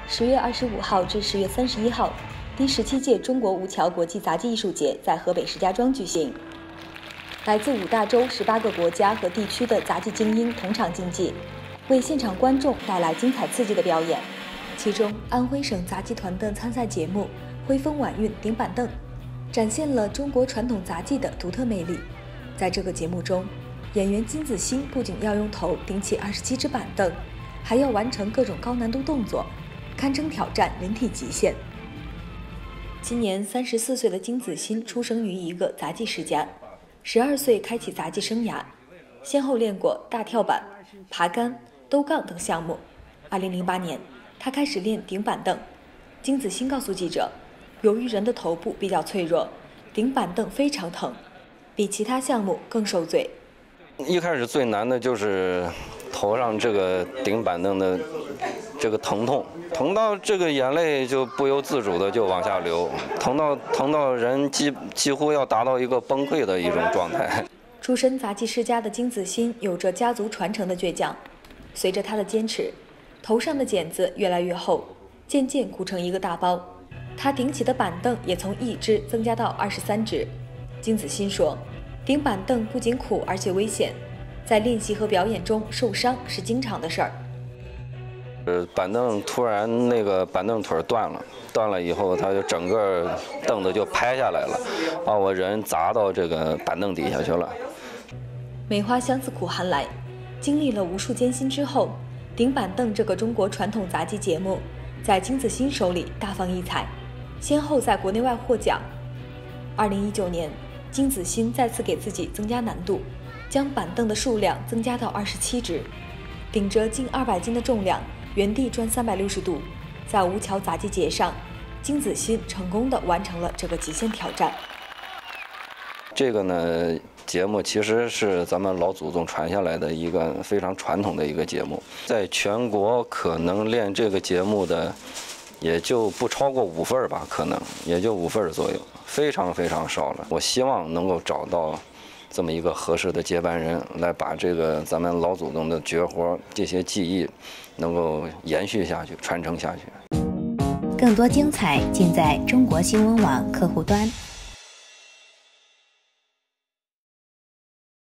10月25号至10月31号，第17届中国吴桥国际杂技艺术节在河北石家庄举行。来自5大洲18个国家和地区的杂技精英同场竞技，为现场观众带来精彩刺激的表演。其中，安徽省杂技团的参赛节目《徽风晚运顶板凳》，展现了中国传统杂技的独特魅力。在这个节目中，演员金子欣不仅要用头顶起27只板凳，还要完成各种高难度动作，堪称挑战人体极限。今年34岁的金子欣出生于一个杂技世家，12岁开启杂技生涯，先后练过大跳板、爬杆、兜杠等项目。2008年，他开始练顶板凳。金子欣告诉记者，由于人的头部比较脆弱，顶板凳非常疼，比其他项目更受罪。 一开始最难的就是头上这个顶板凳的这个疼痛到这个眼泪就不由自主的就往下流，疼到人几乎要达到一个崩溃的一种状态。 出身杂技世家的金子欣有着家族传承的倔强，随着他的坚持，头上的茧子越来越厚，渐渐鼓成一个大包。他顶起的板凳也从1只增加到23只。金子欣说，顶板凳不仅苦而且危险，在练习和表演中受伤是经常的事儿。 板凳突然那个板凳腿断了以后，他就整个凳子就拍下来了，把我人砸到这个板凳底下去了。 梅花香自苦寒来，经历了无数艰辛之后，顶板凳这个中国传统杂技节目在金子欣手里大放异彩，先后在国内外获奖。2019年，金子欣再次给自己增加难度，将板凳的数量增加到27只，顶着近200斤的重量，原地转360度。在吴桥杂技节上，金子欣成功地完成了这个极限挑战。 这个呢，节目其实是咱们老祖宗传下来的一个非常传统的一个节目，在全国可能练这个节目的也就不超过5份吧，可能也就5份左右，非常非常少了。我希望能够找到这么一个合适的接班人，来把这个咱们老祖宗的绝活这些技艺能够延续下去，传承下去。 更多精彩尽在中国新闻网客户端。